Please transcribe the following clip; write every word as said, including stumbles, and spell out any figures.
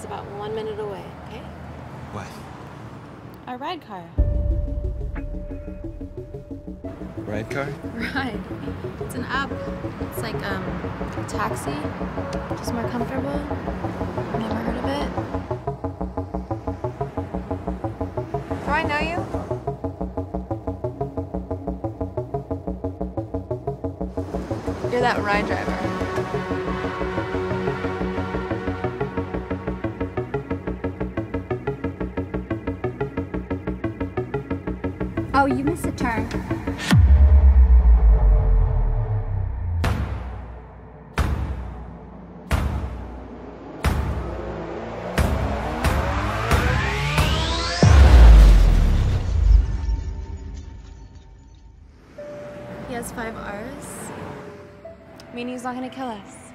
about one minute away, okay? What? Our ride car. Ride car? Ryde. It's an app. It's like um, a taxi, just more comfortable. Never heard of it? Do I know you? You're that ride driver. Oh, you missed a turn. He has five R's. Meaning he's not gonna kill us.